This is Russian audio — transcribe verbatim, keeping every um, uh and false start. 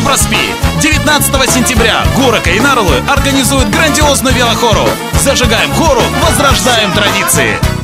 проспи. девятнадцатого сентября Гурок и Нарулы организуют грандиозную велохору. Зажигаем хору, возрождаем традиции.